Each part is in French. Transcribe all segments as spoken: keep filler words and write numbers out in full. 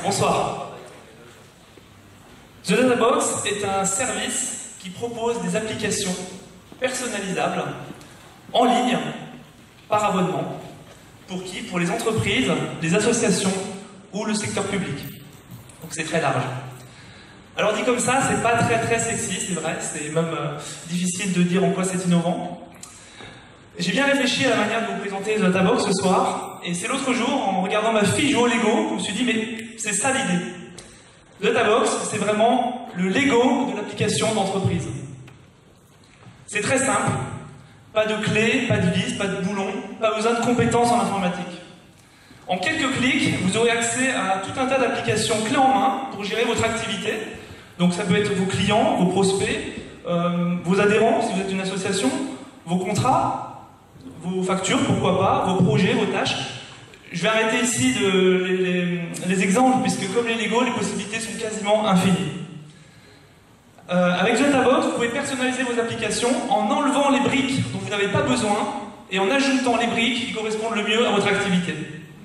Bonsoir. The Data Box est un service qui propose des applications personnalisables en ligne par abonnement. Pour qui? Pour les entreprises, les associations ou le secteur public. Donc c'est très large. Alors dit comme ça, c'est pas très très sexy, c'est vrai, c'est même euh, difficile de dire en quoi c'est innovant. J'ai bien réfléchi à la manière de vous présenter The Data Box ce soir, et c'est l'autre jour, en regardant ma fille jouer au Lego, je me suis dit, mais c'est ça l'idée. The Data Box, c'est vraiment le Lego de l'application d'entreprise. C'est très simple, pas de clés, pas de vis, pas de boulons, pas besoin de compétences en informatique. En quelques clics, vous aurez accès à tout un tas d'applications clés en main pour gérer votre activité. Donc ça peut être vos clients, vos prospects, euh, vos adhérents si vous êtes une association, vos contrats, vos factures, pourquoi pas, vos projets, vos tâches. Je vais arrêter ici de, les, les, les exemples, puisque comme les Lego, les possibilités sont quasiment infinies. Euh, avec The Data Box, vous pouvez personnaliser vos applications en enlevant les briques dont vous n'avez pas besoin et en ajoutant les briques qui correspondent le mieux à votre activité.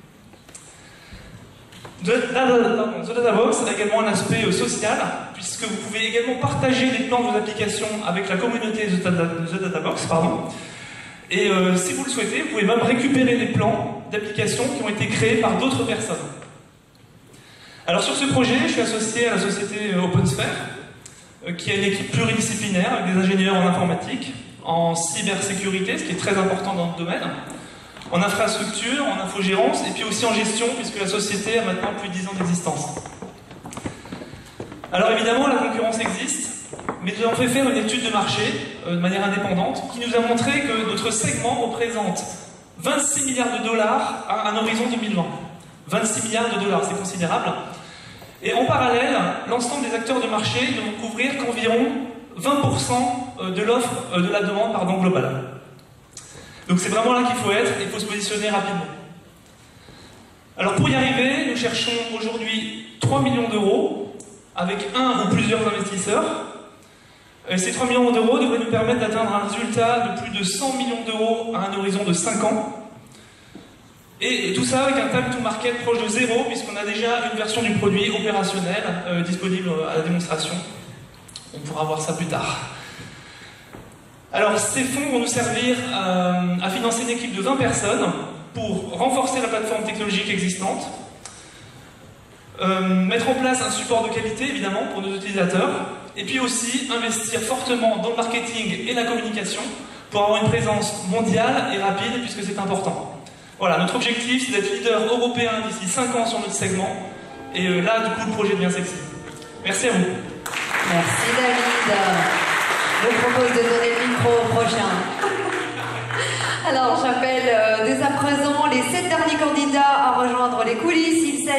The Data Box a également un aspect social, puisque vous pouvez également partager les plans de vos applications avec la communauté The Data, The Data Box, pardon. Et euh, si vous le souhaitez, vous pouvez même récupérer les plans d'applications qui ont été créés par d'autres personnes. Alors sur ce projet, je suis associé à la société OpenSphere, euh, qui a une équipe pluridisciplinaire avec des ingénieurs en informatique, en cybersécurité, ce qui est très important dans le domaine, en infrastructure, en infogérance, et puis aussi en gestion, puisque la société a maintenant plus de dix ans d'existence. Alors évidemment, la concurrence existe, mais nous avons fait faire une étude de marché euh, de manière indépendante qui nous a montré que notre segment représente vingt-six milliards de dollars à un horizon deux mille vingt. vingt-six milliards de dollars, c'est considérable. Et en parallèle, l'ensemble des acteurs de marché ne vont couvrir qu'environ vingt pour cent de l'offre, euh, de la demande pardon, globale. Donc c'est vraiment là qu'il faut être, et il faut se positionner rapidement. Alors pour y arriver, nous cherchons aujourd'hui trois millions d'euros, avec un ou plusieurs investisseurs. Et ces trois millions d'euros devraient nous permettre d'atteindre un résultat de plus de cent millions d'euros à un horizon de cinq ans. Et tout ça avec un time to market proche de zéro, puisqu'on a déjà une version du produit opérationnel euh, disponible à la démonstration. On pourra voir ça plus tard. Alors ces fonds vont nous servir euh, à financer une équipe de vingt personnes pour renforcer la plateforme technologique existante, euh, mettre en place un support de qualité évidemment pour nos utilisateurs, et puis aussi investir fortement dans le marketing et la communication pour avoir une présence mondiale et rapide, puisque c'est important. Voilà, notre objectif c'est d'être leader européen d'ici cinq ans sur notre segment, et euh, là du coup le projet devient sexy. Merci à vous. Merci David. Je propose de donner le micro au prochain. Alors, j'appelle euh, dès à présent les sept derniers candidats à rejoindre les coulisses. Il s'agit